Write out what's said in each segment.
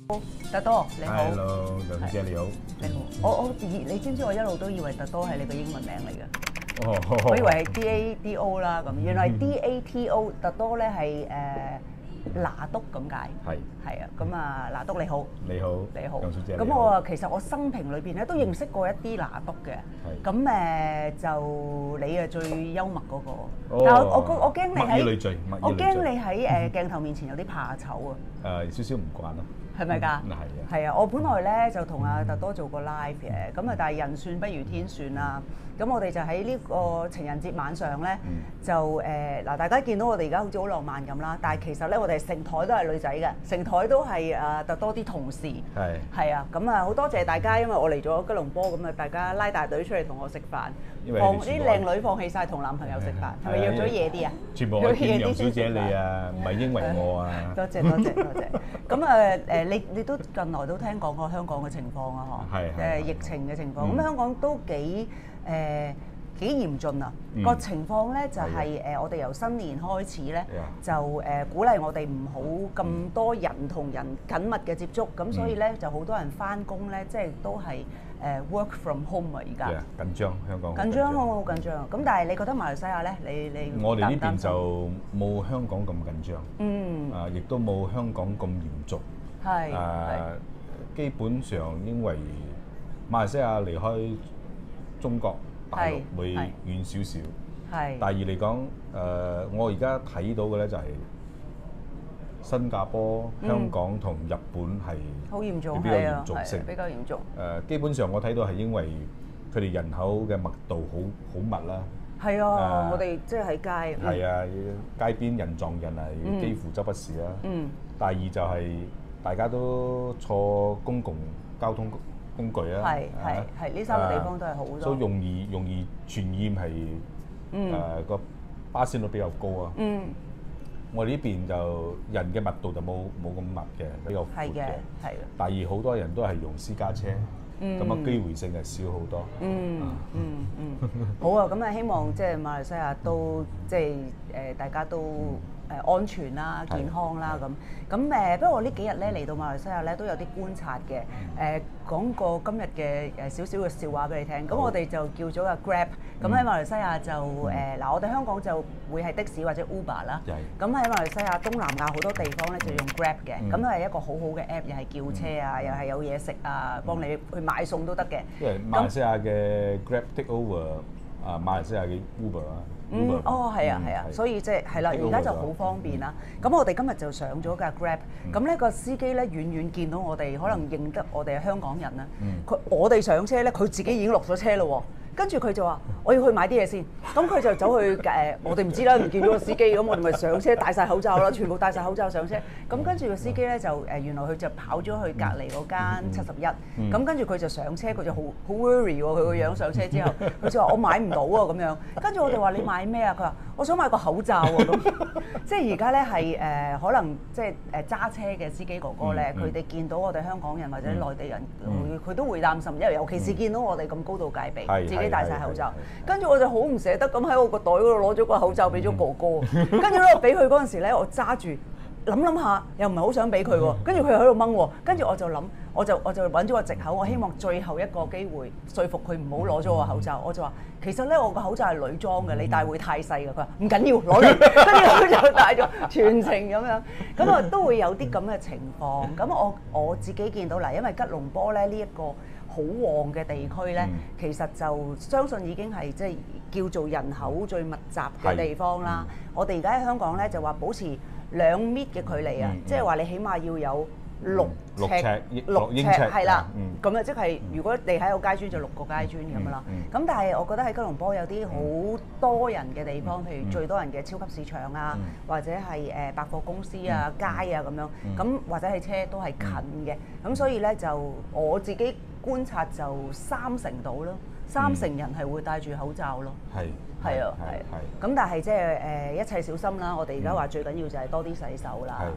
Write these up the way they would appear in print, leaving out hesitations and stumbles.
特多你好 Hello，梁小姐你好。 你好，你知唔知我一路都以為特多係你個英文名嚟嘅？ 哦， 我以為係 DADO 啦咁，原來 DATO 特多咧係拿督咁解。係啊，咁啊拿督你好。 你好， 你好。 梁小姐。 咁其實我生平裏邊咧都認識過一啲拿督嘅。咁就你係最幽默嗰個。但係我驚你喺我驚你喺鏡頭面前有啲怕醜啊。 少少唔慣咯。 係咪㗎？ 係啊。 係啊，我本來咧就同阿特多做過 live 嘅，咁啊但係人算不如天算啦。咁我哋就喺呢個情人節晚上咧，就嗱大家見到我哋而家好似好浪漫咁啦，但係其實咧我哋成台都係女仔嘅，成台都係特多啲同事。係啊，咁啊好多謝大家，因為我嚟咗吉隆坡，咁啊大家拉大隊出嚟同我食飯，啲靚女放棄曬同男朋友食飯，係咪約咗夜啲啊？ 全部係見梁小姐你啊，唔係因為我啊。 多謝。咁你都近來都聽講過香港嘅情況啊，嗬？疫情嘅情況，咁香港都幾嚴峻啊！個情況咧就係我哋由新年開始咧，就鼓勵我哋唔好咁多人同人緊密嘅接觸，咁所以咧就好多人翻工咧，即係都係work from home 啊！而家緊張香港緊張，好緊張。咁但係你覺得馬來西亞咧？你我哋呢邊就冇香港咁緊張，亦都冇香港咁嚴肅。基本上因為馬來西亞離開中國大陸會遠少少。第二嚟講，我而家睇到嘅咧就係新加坡、香港同日本係好嚴重， 比較嚴重性， 比較嚴重。 基本上我睇到係因為佢哋人口嘅密度好密啦。 係啊，我哋即係喺街。 係啊，街邊人撞人係幾乎周不時啦。第二就係大家都坐公共交通工具啊， 係呢三個地方都係好多， 所以容易傳染係個巴仙率比較高啊。我哋呢邊就人嘅密度就冇咁密嘅，比較闊嘅。第二好多人都係用私家車，咁啊機會性係少好多。 好啊，咁啊希望即係馬來西亞都即係大家都安全啦、健康啦咁。不過我呢幾日咧嚟到馬來西亞咧都有啲觀察嘅。講過今日嘅少少嘅笑話俾你聽。咁我哋就叫咗個 Grab。咁喺馬來西亞就嗱，我哋香港就會係的士或者 Uber 啦。咁喺馬來西亞東南亞好多地方咧就用 Grab 嘅。咁係一個好好嘅 app，又係叫車啊，又係有嘢食啊，幫你去買餸都得嘅。 因為馬來西亞嘅 Grab take over 馬來西亞嘅 Uber 啊。 係啊，所以即係啦，而家就好方便啦。咁我哋今日就上咗架 Grab，咁呢個司機咧遠遠見到我哋，可能認得我哋係香港人啦。我哋上車咧，佢自己已經落咗車咯。跟住佢就話：我要去買啲嘢先。咁佢就走去我哋唔知啦，唔見咗個司機，咁我哋咪上車戴晒口罩啦，全部戴晒口罩上車。咁跟住個司機咧就原來佢就跑咗去隔離嗰間71。咁跟住佢就上車，佢就好 worry 喎，佢個樣上車之後，佢就話：我買唔到啊咁樣。跟住我哋話：你買咩啊？佢話：我想買個口罩喎。咁即係而家咧係可能即係揸車嘅司機哥哥咧，佢哋見到我哋香港人或者內地人，佢都會擔心，因為尤其是見到我哋咁高度戒備，自己戴晒口罩。跟住我就好唔捨得咁喺我個袋嗰度攞咗個口罩俾咗哥哥。跟住咧我俾佢嗰陣時咧，我揸住諗下，又唔係好想俾佢喎。跟住佢又喺度掹喎。跟住我就諗，我就揾咗個藉口，我希望最後一個機會說服佢唔好攞咗我口罩。我就話其實咧我個口罩係女裝嘅，你戴會太細㗎。佢話唔緊要，攞嚟。跟住佢就戴咗全程咁樣。咁啊都會有啲咁嘅情況。咁我自己見到嗱，因為吉隆坡咧呢一個好旺嘅地區咧，其實就相信已經係即係叫做人口最密集嘅地方啦。我哋而家喺香港咧就話保持2米嘅距離啊，即係話你起碼要有6英尺係啦。咁啊即係如果你喺個街磚就6個街磚咁啦。咁但係我覺得喺吉隆坡有啲好多人嘅地方，譬如最多人嘅超級市場啊，或者係百貨公司啊、街啊咁樣，咁或者係車都係近嘅。咁所以咧就我自己觀察就30%到咯，30%人係會戴住口罩咯。係啊。咁但係即係一切小心啦。我哋而家話最緊要就係多啲洗手啦。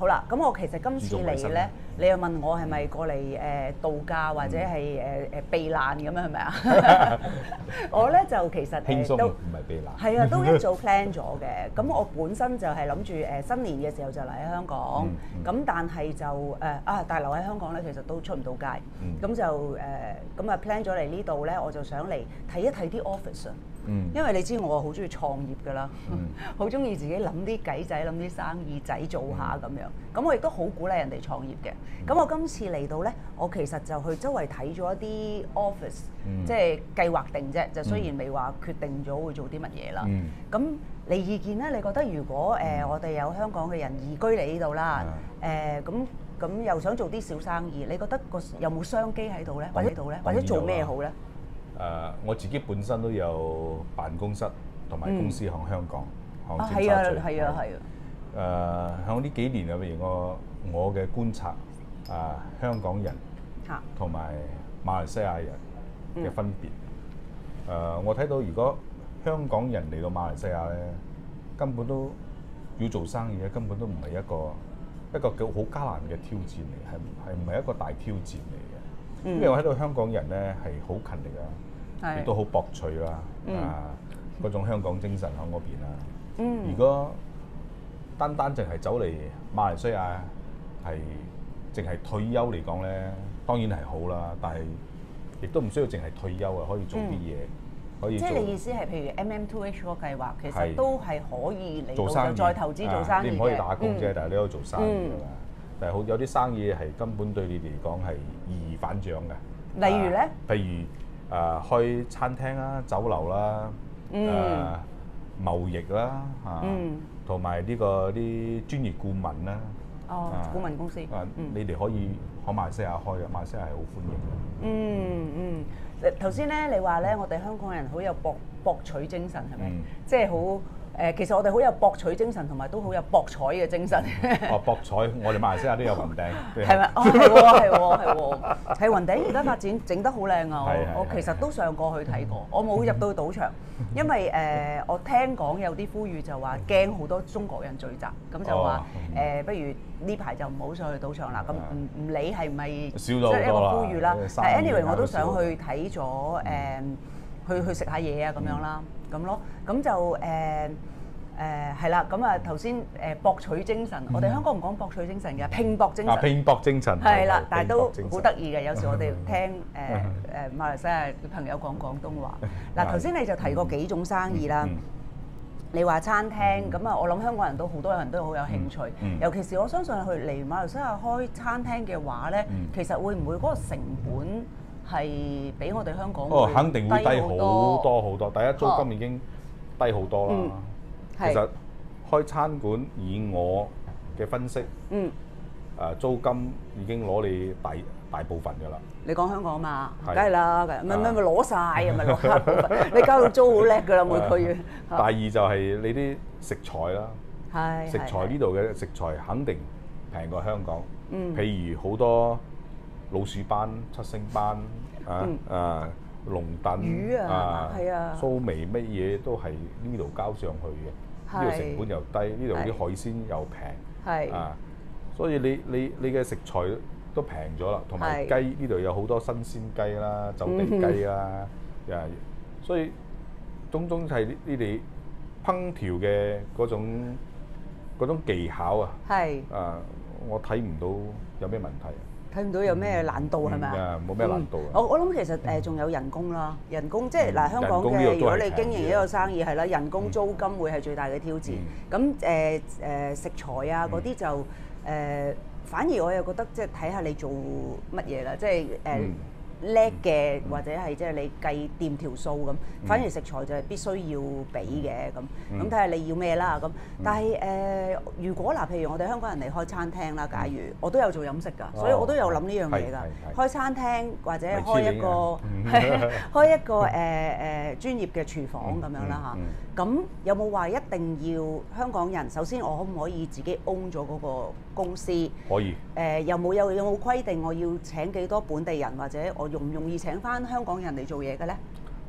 好啦，咁我其實今次嚟咧，你又問我係咪過嚟度假或者係避難咁樣係咪啊？我咧就其實輕鬆都唔係避難。 係啊，都一早 plan 咗嘅。咁我本身就係諗住新年嘅時候就嚟喺香港，咁但係就但係留喺香港咧，其實都出唔到街。咁就咁啊 plan 咗嚟呢度咧，我就想嚟睇一睇啲 office 啊。因為你知我好中意創業㗎啦，好中意自己諗啲計仔、諗啲生意仔做下咁樣。咁我亦都好鼓勵人哋創業嘅。咁我今次嚟到咧，我其實就去周圍睇咗一啲 office，即係計劃定啫。就雖然未話決定咗會做啲乜嘢啦。咁你意見咧？你覺得如果我哋有香港嘅人移居嚟呢度啦，咁又想做啲小生意，你覺得有冇商機喺度咧？或者做咩好咧？ 我自己本身都有辦公室同埋公司喺香港，喺尖係啊沙咀。 係啊係啊！喺呢幾年入面，我嘅觀察香港人同埋馬來西亞人嘅分別。我睇到如果香港人嚟到馬來西亞咧，根本都要做生意咧，根本都唔係一個好艱難嘅挑戰嚟，係唔係一個大挑戰嚟嘅？因為我睇到香港人咧係好勤力啊，亦都好博取啦，嗰種香港精神喺嗰邊啦。如果單淨係走嚟馬來西亞係淨係退休嚟講咧，當然係好啦，但係亦都唔需要淨係退休啊，可以做啲嘢，可以做。即係你意思係譬如 MM2H 個計劃，其實都係可以嚟做生意再投資做生意嘅。 你唔可以打工啫，但係你可以做生意㗎嘛。但係有啲生意係根本對你哋嚟講係易如反掌嘅。 例如咧？ 譬如開餐廳啦、酒樓啦、貿易啦同埋呢個啲專業顧問啦。 顧問公司。 你哋可以喺馬來西亞開嘅，馬來西亞係好歡迎嘅。 頭先咧，你話咧，我哋香港人好有博取精神，係咪？即係好。其實我哋好有博取精神，同埋都好有博彩嘅精神。 博彩，我哋馬來西亞都有雲頂。 係咪？係雲頂而家發展整得好靚啊！我其實都上過去睇過，我冇入到賭場，因為我聽講有啲呼籲就話驚好多中國人聚集，咁就話不如呢排就唔好上去賭場啦。咁唔理係咪即係一個呼籲啦。但 anyway 我都想去睇咗去食下嘢啊咁樣啦，咁咯，咁就係啦，咁啊頭先博取精神，我哋香港唔講博取精神嘅，拼搏精神。 拼搏精神。 係啦，但係都好得意嘅，有時我哋聽馬來西亞嘅朋友講廣東話。嗱，頭先你就提過幾種生意啦，你話餐廳，咁啊我諗香港人都好多人都好有興趣，尤其是我相信去嚟馬來西亞開餐廳嘅話咧，其實會唔會嗰個成本係比我哋香港肯定會低好多好多。第一，租金已經低好多啦。其實開餐館以我嘅分析，租金已經攞你大部分㗎啦。你講香港嘛，梗係啦，咪攞晒啊，咪攞大部分。你交到租好叻㗎啦，每個月。 第二就係你啲食材啦，食材呢度嘅食材肯定平過香港。譬如好多老鼠斑、七星斑龍躉魚蘇眉乜嘢都係呢度交上去嘅。呢度成本又低，呢度啲海鮮又平，所以你嘅食材都平咗啦，同埋雞呢度有好多新鮮雞啦、走地雞啦，所以種係你哋烹調嘅嗰種技巧啊，我睇唔到有咩問題。 睇唔到有咩難度係咪啊？ 冇咩難度啊！ 我諗其實仲有人工啦，人工即係嗱香港嘅，如果你經營一個生意係啦，人工租金會係最大嘅挑戰。咁食材啊嗰啲就反而我又覺得即係睇下你做乜嘢啦，即係叻嘅或者係即係你計掂條數咁，反而食材就係必須要俾嘅咁睇下你要咩啦咁。但係如果嗱，譬如我哋香港人嚟開餐廳啦，假如我都有做飲食㗎，所以我都有諗呢樣嘢㗎。開餐廳或者開一個專業嘅廚房咁樣啦嚇。咁有冇話一定要香港人？首先我可唔可以自己 own 咗嗰個公司？ 可以。 有冇規定我要請幾多本地人，或者我容唔容易請翻香港人嚟做嘢嘅咧？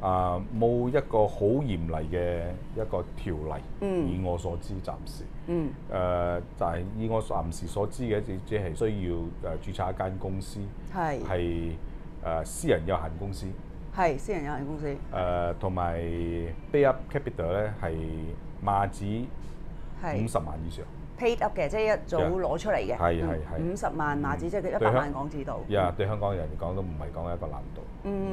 冇一個好嚴厲嘅一個條例，以我所知暫時。就係以我暫時所知嘅，只係需要註冊一間公司，係私人有限公司。 係私人有限公司。 同埋 Pay Up Capital 咧係馬紙50萬以上。 Paid up 嘅，即係一早攞出嚟嘅。 係 50萬馬紙，即係100萬港紙度。 對香港人嚟講都唔係講一個難度。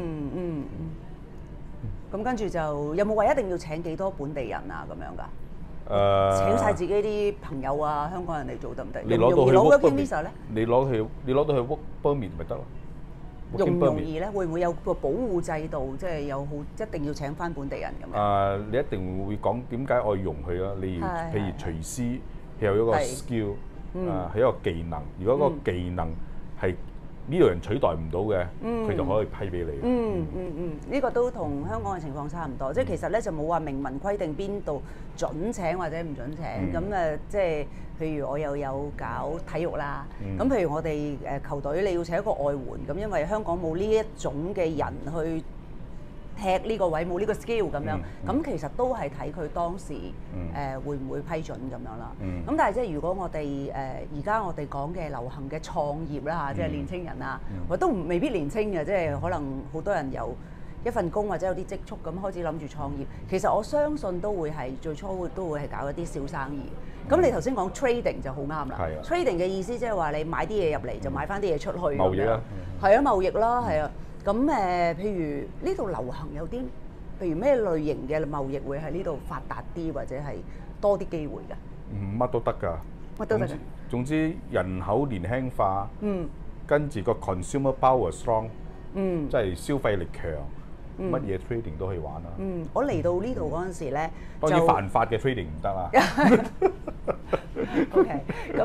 咁跟住就有冇話一定要請幾多本地人啊咁樣㗎？請晒自己啲朋友啊，香港人嚟做得唔得？容唔容易攞嗰邊 visa 咧？ 你攞到去 work permit 咪得咯？ 容唔容易咧？會唔會有個保護制度，即係有好一定要請翻本地人咁樣？ 你一定會講點解我要用佢啦？你譬如廚師，佢有一個 skill，係一個技能。如果個技能係呢度人取代唔到嘅，佢就可以批俾你。 呢個都同香港嘅情況差唔多，即係其實咧就冇話明文規定邊度準請或者唔準請。咁即係譬如我又有搞體育啦，咁譬如我哋球隊你要請一個外援，咁因為香港冇呢一種嘅人去踢呢個位，冇呢個 skill 咁樣，咁其實都係睇佢當時會唔會批准咁樣啦。咁但係即係如果我哋而家我哋講嘅流行嘅創業啦嚇，即係年青人啊，或都未必年青嘅，即係可能好多人有一份工或者有啲積蓄咁開始諗住創業。其實我相信都會係最初都會係搞一啲小生意。咁你頭先講 trading 就好啱啦。trading 嘅意思即係話你買啲嘢入嚟就買翻啲嘢出去。 貿易啦。 係啊，貿易啦，係啊。咁譬如呢度流行有啲，譬如咩類型嘅貿易會喺呢度發達啲，或者係多啲機會㗎？ 乜都得㗎。乜都得。總之人口年輕化，跟住個 consumer power strong，即係消費力強，乜嘢 trading 都可以玩啦。 我嚟到呢度嗰陣時咧， 當然犯法嘅 trading 唔得啦。 OK，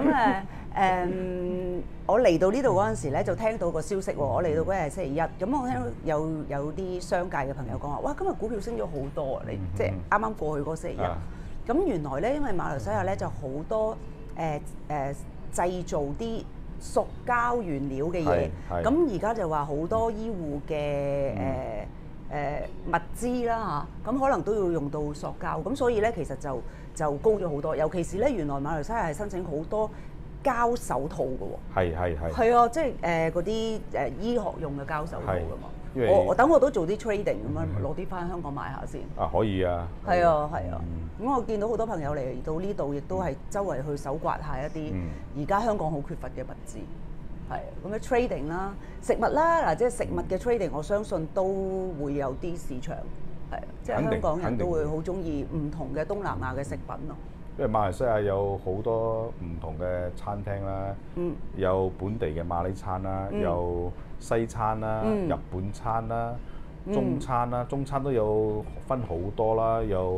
咁我嚟到呢度嗰陣時咧，就聽到個消息喎。我嚟到嗰日係星期一，咁我聽到有啲商界嘅朋友講話，哇！今日股票升咗好多啊！你即係啱啱過去嗰個星期一。咁原來咧，因為馬來西亞咧就好多製造啲塑膠原料嘅嘢，咁而家就話好多醫護嘅物資啦嚇，咁可能都要用到塑膠，咁所以咧其實就高咗好多。尤其是咧，原來馬來西亞係申請好多膠手套嘅喎。係啊，即係嗰啲醫學用嘅膠手套㗎嘛。我等我都做啲 trading 咁樣，攞啲翻香港賣下先。 可以啊。係啊。咁我見到好多朋友嚟到呢度，亦都係周圍去搜刮下一啲而家香港好缺乏嘅物資。係咁嘅 trading 啦，食物啦嗱，即係食物嘅 trading，我相信都會有啲市場。係即係香港人都會好中意唔同嘅東南亞嘅食品咯。 因為馬來西亞有好多唔同嘅餐廳啦，有本地嘅馬來餐啦，有西餐啦、日本餐啦、中餐啦，中餐都有分好多啦，有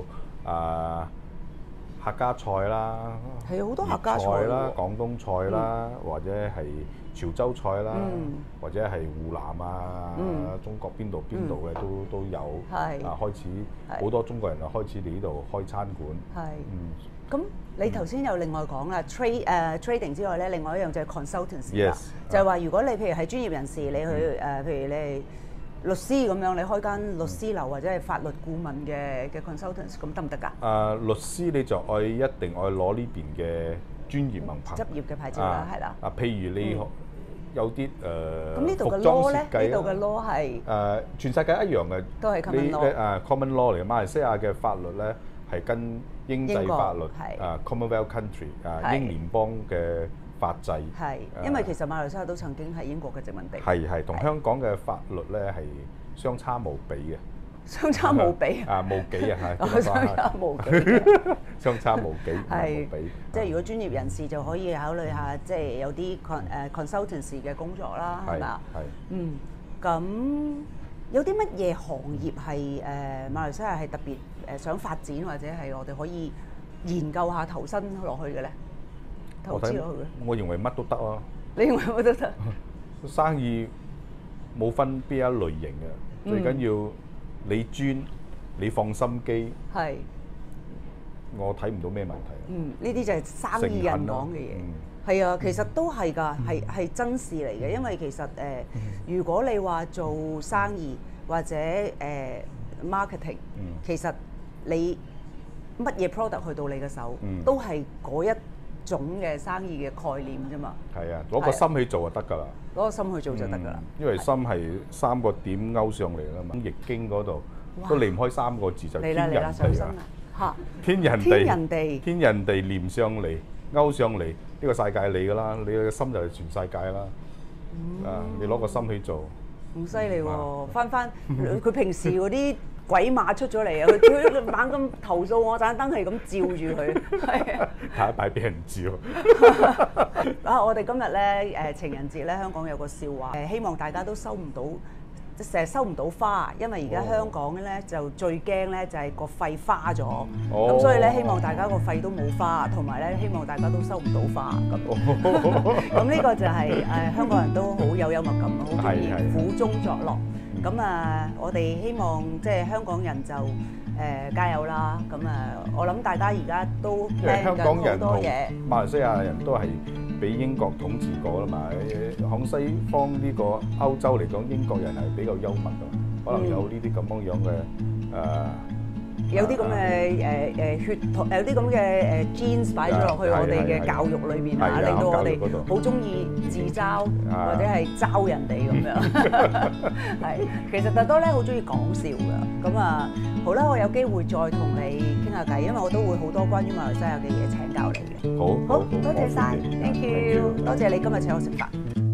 客家菜啦， 係好多客家菜啦，廣東菜啦，或者係潮州菜啦，或者係湖南啊，中國邊度嘅都有。開始好多中國人就開始嚟呢度開餐館。 咁你頭先有另外講啦，trading 之外咧，另外一樣就係 consultancy 啦，就係話如果你譬如係專業人士，你去譬如你係律師咁樣，你開間律師樓或者係法律顧問嘅 consultants， 咁得唔得㗎？ 律師你就一定愛攞呢邊嘅專業文憑， 執業嘅牌照啦，係啦。 譬如你有啲咁呢度嘅 law 咧，呢度嘅 law 係全世界一樣嘅， 都係 common law。 common law 嚟嘅，馬來西亞嘅法律咧係跟英制法律，Commonwealth country 英聯邦嘅法制。係， 因為其實馬來西亞都曾經係英國嘅殖民地。 係同香港嘅法律咧係相差無比嘅。 相差無比無幾啊，係。 相差無幾。 相差無幾。 係。即係如果專業人士就可以考慮下，即係有啲consultancy 嘅工作啦，係嘛？係。咁有啲乜嘢行業係馬來西亞係特別想發展，或者係我哋可以研究下投身落去嘅咧？投資落去嘅。 我認為乜都得咯。 你認為乜都得？ 生意冇分邊一類型嘅，最緊要你專，你放心機。係。我睇唔到咩問題。 呢啲就係生意人講嘅嘢。係啊，其實都係㗎，係真事嚟嘅。因為其實如果你話做生意或者 marketing，其實你乜嘢 product 去到你嘅手，都係嗰一種嘅生意嘅概念啫嘛。 係啊，攞個心去做就得㗎啦。 攞個心去做就得㗎啦。 因為心係3個點勾上嚟啦嘛。易經嗰度都離唔開3個字就天人地啊。嚇！天人地連上嚟勾上嚟，呢個世界你㗎啦，你嘅心就係全世界啦。你攞個心去做。 好犀利喎！翻佢平時嗰啲鬼馬出咗嚟啊！佢猛咁投訴我盞燈係咁照住佢，係啊！ 下一擺俾人照。 我哋今日咧情人節咧，香港有個笑話，希望大家都收唔到，即係成日收唔到花，因為而家香港咧就最驚咧就係個肺花咗，咁所以咧希望大家個肺都冇花，同埋咧希望大家都收唔到花咁。咁呢個就係香港人都好有幽默感，好中意苦中作樂。咁我哋希望即係香港人就加油啦！咁我諗大家而家都聽緊好多嘢。 馬來西亞人都係俾英國統治過啦嘛，響西方呢個歐洲嚟講，英國人係比較幽默㗎，可能有呢啲咁樣嘅有啲咁嘅血統，有啲咁嘅genes 擺咗落去我哋嘅教育裏邊啊，令到我哋好中意自嘲或者係嘲人哋咁樣。係，其實特多咧好中意講笑㗎。咁好啦，我有機會再同你傾下偈，因為我都會好多關於馬來西亞嘅嘢請教你嘅。 好， 多謝晒 ，thank you，多謝你今日請我食飯。